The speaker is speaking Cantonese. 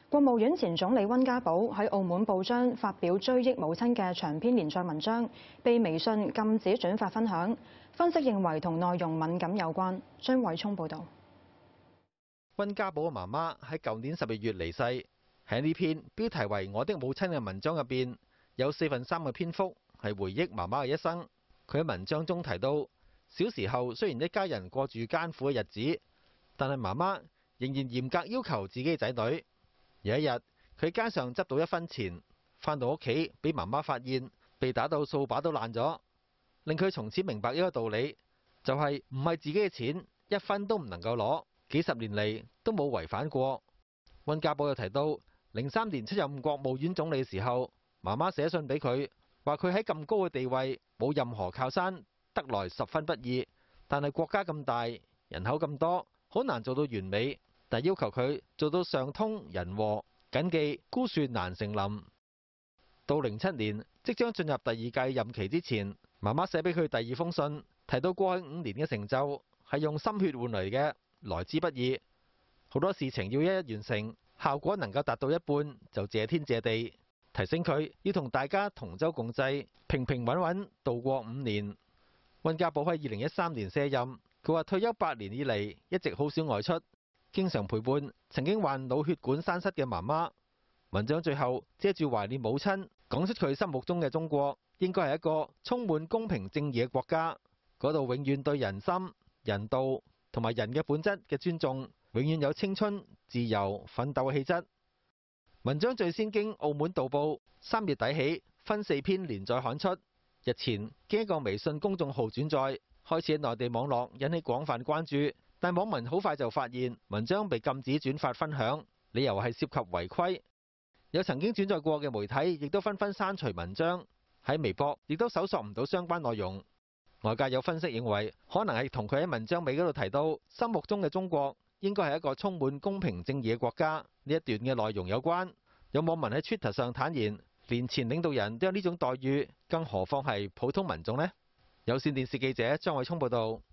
國務院前總理溫家寶喺澳門報章發表追憶母親嘅長篇連載文章，被微信禁止轉發分享。分析認為同內容敏感有關。張偉聰報導。 溫家寶嘅媽媽喺舊年12月離世。喺呢篇標題為《我的母親》嘅文章入邊，有3/4嘅篇幅係回憶媽媽嘅一生。佢喺文章中提到，小時候雖然一家人過住艱苦嘅日子，但係媽媽仍然嚴格要求自己嘅仔女。有一日，佢喺街上執到1分錢，返到屋企俾媽媽發現，被打到掃把都爛咗，令佢從此明白一個道理，就係唔係自己嘅錢1分都唔能夠攞，幾十年嚟都冇違反過。溫家寶又提到，03年出任國務院總理嘅時候，媽媽寫信俾佢，話佢喺咁高嘅地位，冇任何靠山，得來十分不易。但係國家咁大，人口咁多，好難做到完美。但要求佢做到上通人和，謹記孤樹難成林。到07年即將進入第2屆任期之前，媽媽寫俾佢第2封信，提到過去5年嘅成就係用心血換嚟嘅，來之不易。好多事情要一一完成，效果能夠達到一半就謝天謝地。提醒佢要同大家同舟共濟，平平穩穩度過5年。溫家寶喺2013年卸任，佢話退休8年以嚟一直好少外出，經常陪伴曾經患腦血管栓塞嘅媽媽。文章最後借住懷念母親，講出佢心目中嘅中國應該係一個充滿公平正義嘅國家，嗰度永遠對人心、人道同埋人嘅本質嘅尊重，永遠有青春、自由、奮鬥嘅氣質。文章最先經澳門導報3月底起分4篇連載刊出，日前經一個微信公眾號轉載，開始喺內地網絡引起廣泛關注。但網民好快就發現文章被禁止轉發分享，理由係涉及違規。有曾經轉載過嘅媒體亦都紛紛刪除文章，喺微博亦都搜索唔到相關內容。外界有分析認為，可能係同佢喺文章尾嗰度提到心目中嘅中國應該係一個充滿公平正義嘅國家呢一段嘅內容有關。有網民喺 Twitter 上坦言，連前領導人都有呢種待遇，更何況係普通民眾呢？有線電視記者張偉聰報導。